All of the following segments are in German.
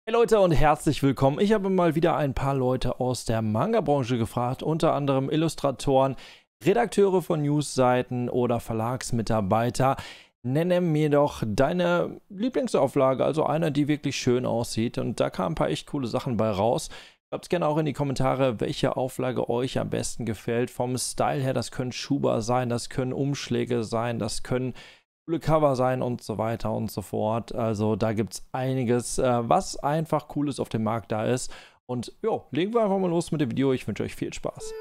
Hey Leute und herzlich willkommen. Ich habe mal wieder ein paar Leute aus der Manga-Branche gefragt, unter anderem Illustratoren, Redakteure von Newsseiten oder Verlagsmitarbeiter. Nenne mir doch deine Lieblingsauflage, also eine, die wirklich schön aussieht. Und da kamen ein paar echt coole Sachen bei raus. Schreibt gerne auch in die Kommentare, welche Auflage euch am besten gefällt. Vom Style her, das können Schuber sein, das können Umschläge sein, das können coole Cover sein und so weiter und so fort. Also da gibt es einiges, was einfach Cooles auf dem Markt da ist. Und jo, legen wir einfach mal los mit dem Video. Ich wünsche euch viel Spaß.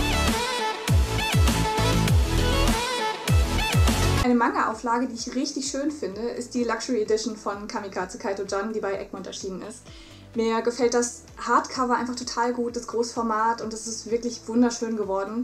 Eine Manga-Auflage, die ich richtig schön finde, ist die Luxury Edition von Kamikaze Kaito-Jan, die bei Egmont erschienen ist. Mir gefällt das Hardcover einfach total gut, das Großformat, und es ist wirklich wunderschön geworden.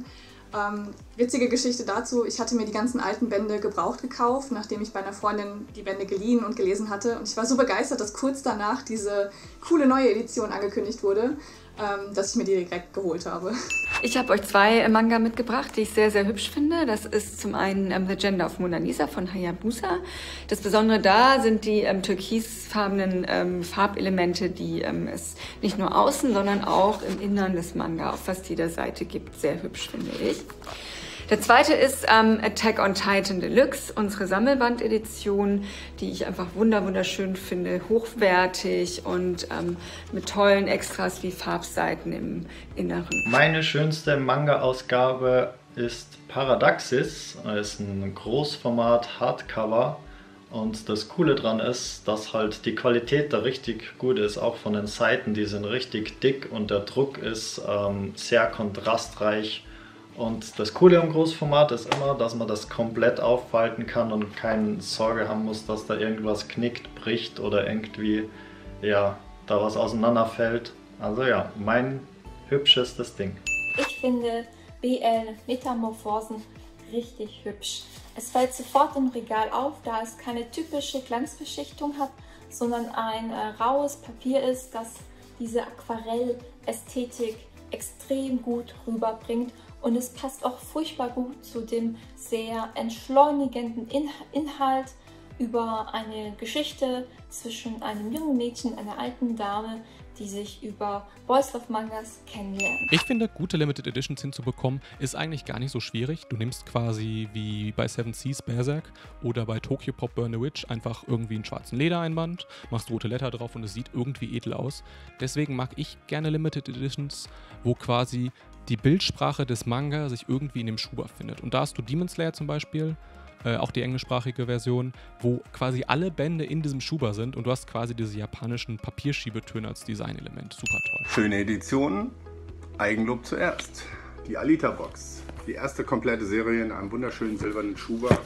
Witzige Geschichte dazu, ich hatte mir die ganzen alten Bände gebraucht gekauft, nachdem ich bei einer Freundin die Bände geliehen und gelesen hatte. Und ich war so begeistert, dass kurz danach diese coole neue Edition angekündigt wurde, dass ich mir die direkt geholt habe. Ich habe euch zwei Manga mitgebracht, die ich sehr, sehr hübsch finde. Das ist zum einen The Gender of Mona Lisa von Hayabusa. Das Besondere da sind die türkisfarbenen Farbelemente, die es nicht nur außen, sondern auch im Innern des Manga auf fast jeder Seite gibt. Sehr hübsch, finde ich. Der zweite ist Attack on Titan Deluxe, unsere Sammelband-Edition, die ich einfach wunderschön finde, hochwertig und mit tollen Extras wie Farbseiten im Inneren. Meine schönste Manga-Ausgabe ist Paradaxis, das ist ein Großformat-Hardcover. Und das Coole dran ist, dass halt die Qualität da richtig gut ist, auch von den Seiten, die sind richtig dick und der Druck ist sehr kontrastreich. Und das Coole am Großformat ist immer, dass man das komplett auffalten kann und keine Sorge haben muss, dass da irgendwas knickt, bricht oder irgendwie ja, da was auseinanderfällt. Also ja, mein hübschestes Ding. Ich finde BL Metamorphosen richtig hübsch. Es fällt sofort im Regal auf, da es keine typische Glanzbeschichtung hat, sondern ein raues Papier ist, das diese Aquarellästhetik extrem gut rüberbringt. Und es passt auch furchtbar gut zu dem sehr entschleunigenden Inhalt über eine Geschichte zwischen einem jungen Mädchen und einer alten Dame, die sich über Boys Love Mangas kennenlernen. Ich finde, gute Limited Editions hinzubekommen, ist eigentlich gar nicht so schwierig. Du nimmst quasi wie bei Seven Seas Berserk oder bei Tokyo Pop Burn the Witch einfach irgendwie einen schwarzen Ledereinband, machst rote Letter drauf und es sieht irgendwie edel aus. Deswegen mag ich gerne Limited Editions, wo quasi die Bildsprache des Manga sich irgendwie in dem Schuber findet. Und da hast du Demon Slayer zum Beispiel, auch die englischsprachige Version, wo quasi alle Bände in diesem Schuber sind und du hast quasi diese japanischen Papierschiebetöne als Designelement. Super toll. Schöne Editionen, Eigenlob zuerst. Die Alita Box, die erste komplette Serie in einem wunderschönen silbernen Schuber.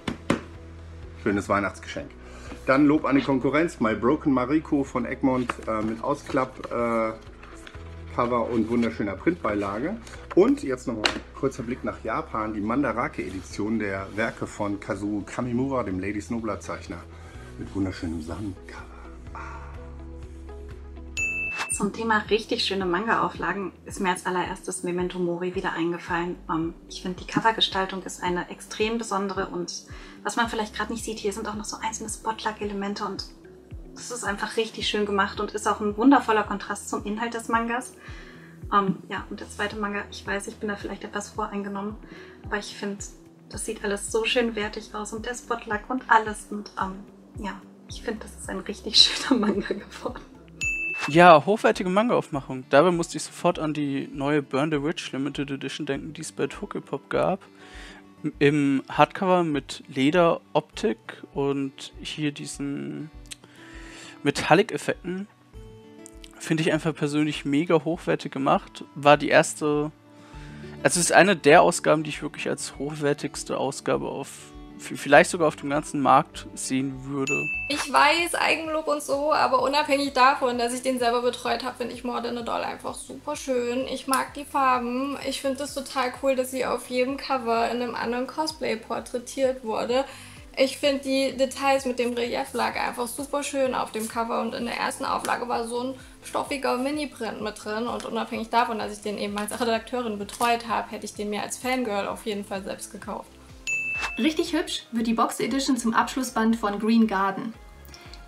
Schönes Weihnachtsgeschenk. Dann Lob an die Konkurrenz, My Broken Mariko von Egmont mit Ausklapp Cover und wunderschöner Printbeilage. Und jetzt nochmal ein kurzer Blick nach Japan, die Mandarake-Edition der Werke von Kazuo Kamimura, dem Lady Snowblood-Zeichner, mit wunderschönem Sonnencover. Zum Thema richtig schöne Manga-Auflagen ist mir als allererstes Memento Mori wieder eingefallen. Ich finde, die Covergestaltung ist eine extrem besondere und was man vielleicht gerade nicht sieht, hier sind auch noch so einzelne Spotlight-Elemente und das ist einfach richtig schön gemacht und ist auch ein wundervoller Kontrast zum Inhalt des Mangas. Ja, und der zweite Manga, ich weiß, ich bin da vielleicht etwas voreingenommen, aber ich finde, das sieht alles so schön wertig aus und der Spotlight und alles. Und ja, ich finde, das ist ein richtig schöner Manga geworden. Ja, hochwertige Manga-Aufmachung. Dabei musste ich sofort an die neue Burn the Witch Limited Edition denken, die es bei Tokyopop gab. Im Hardcover mit Lederoptik und hier diesen Metallic-Effekten. Finde ich einfach persönlich mega hochwertig gemacht. War die erste, also es ist eine der Ausgaben, die ich wirklich als hochwertigste Ausgabe auf, vielleicht sogar auf dem ganzen Markt sehen würde. Ich weiß, Eigenlob und so, aber unabhängig davon, dass ich den selber betreut habe, finde ich More Than a Doll einfach super schön. Ich mag die Farben. Ich finde es total cool, dass sie auf jedem Cover in einem anderen Cosplay porträtiert wurde. Ich finde die Details mit dem Relieflager einfach super schön auf dem Cover und in der ersten Auflage war so ein stoffiger Mini-Print mit drin und unabhängig davon, dass ich den eben als Redakteurin betreut habe, hätte ich den mir als Fangirl auf jeden Fall selbst gekauft. Richtig hübsch wird die Box Edition zum Abschlussband von Green Garden.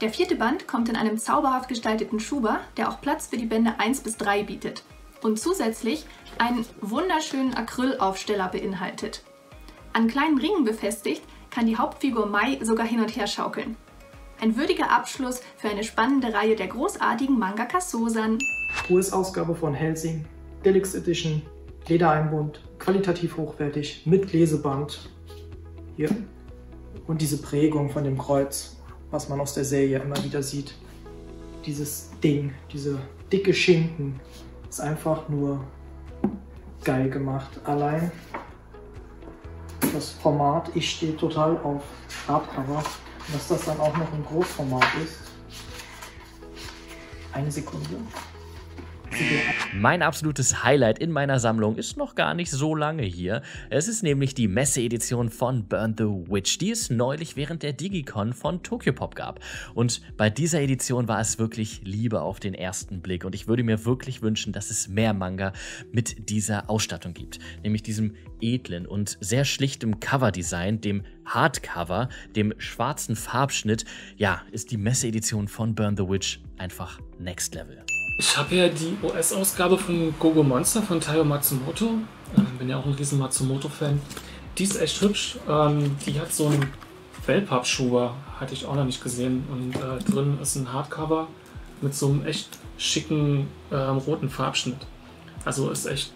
Der 4. Band kommt in einem zauberhaft gestalteten Schuber, der auch Platz für die Bände 1 bis 3 bietet und zusätzlich einen wunderschönen Acrylaufsteller beinhaltet. An kleinen Ringen befestigt kann die Hauptfigur Mai sogar hin und her schaukeln. Ein würdiger Abschluss für eine spannende Reihe der großartigen Mangaka Sosan. US-Ausgabe von Hellsing, Deluxe Edition, Ledereinbund, qualitativ hochwertig, mit Leseband. Hier. Und diese Prägung von dem Kreuz, was man aus der Serie immer wieder sieht. Dieses Ding, diese dicke Schinken, ist einfach nur geil gemacht. Allein das Format, ich stehe total auf Hardcover, dass das dann auch noch ein Großformat ist. Eine Sekunde. Mein absolutes Highlight in meiner Sammlung ist noch gar nicht so lange hier. Es ist nämlich die Messe-Edition von Burn the Witch, die es neulich während der Digicon von Tokyopop gab. Und bei dieser Edition war es wirklich Liebe auf den ersten Blick. Und ich würde mir wirklich wünschen, dass es mehr Manga mit dieser Ausstattung gibt. Nämlich diesem edlen und sehr schlichtem Coverdesign, dem Hardcover, dem schwarzen Farbschnitt. Ja, ist die Messe-Edition von Burn the Witch einfach Next Level. Ich habe ja die US-Ausgabe von Gogo Monster von Taiyo Matsumoto. Bin ja auch ein riesen Matsumoto-Fan. Die ist echt hübsch. Die hat so einen Wellpappschuber, hatte ich auch noch nicht gesehen. Und drin ist ein Hardcover mit so einem echt schicken roten Farbschnitt. Also ist echt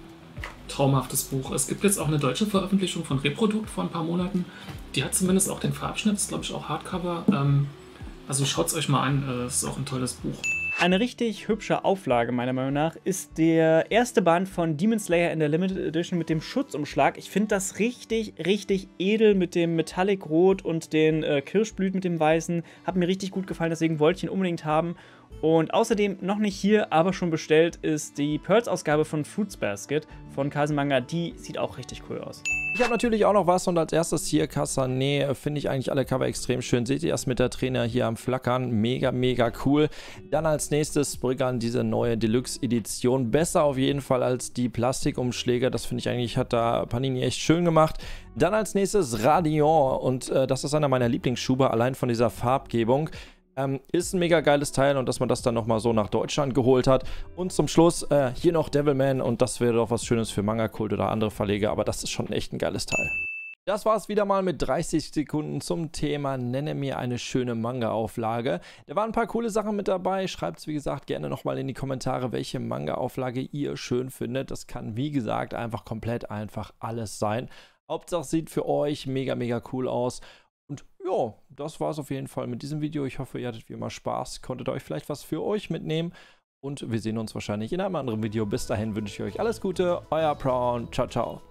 traumhaftes Buch. Es gibt jetzt auch eine deutsche Veröffentlichung von Reprodukt vor ein paar Monaten. Die hat zumindest auch den Farbschnitt, ist glaube ich auch Hardcover. Also schaut es euch mal an, ist auch ein tolles Buch. Eine richtig hübsche Auflage meiner Meinung nach ist der erste Band von Demon Slayer in der Limited Edition mit dem Schutzumschlag. Ich finde das richtig, richtig edel mit dem Metallic Rot und den Kirschblüten mit dem Weißen. Hat mir richtig gut gefallen, deswegen wollte ich ihn unbedingt haben. Und außerdem, noch nicht hier, aber schon bestellt, ist die Pearls-Ausgabe von Fruits Basket von Kase Manga. Die sieht auch richtig cool aus. Ich habe natürlich auch noch was und als erstes hier Kasane, finde ich eigentlich alle Cover extrem schön. Seht ihr erst mit der Trainer hier am Flackern, mega, mega cool. Dann als nächstes Spriggan, diese neue Deluxe-Edition. Besser auf jeden Fall als die Plastikumschläge, das finde ich eigentlich, hat da Panini echt schön gemacht. Dann als nächstes Radion und das ist einer meiner Lieblingsschuber, allein von dieser Farbgebung. Ist ein mega geiles Teil und dass man das dann nochmal so nach Deutschland geholt hat. Und zum Schluss hier noch Devilman und das wäre doch was Schönes für Manga-Kult oder andere Verleger, aber das ist schon echt ein geiles Teil. Das war es wieder mal mit 30 Sekunden zum Thema Nenne mir eine schöne Manga-Auflage. Da waren ein paar coole Sachen mit dabei. Schreibt es wie gesagt gerne nochmal in die Kommentare, welche Manga-Auflage ihr schön findet. Das kann wie gesagt einfach komplett einfach alles sein. Hauptsache sieht für euch mega, mega cool aus. Und ja, das war es auf jeden Fall mit diesem Video. Ich hoffe, ihr hattet wie immer Spaß, konntet euch vielleicht was für euch mitnehmen. Und wir sehen uns wahrscheinlich in einem anderen Video. Bis dahin wünsche ich euch alles Gute. Euer Prawn. Ciao, ciao.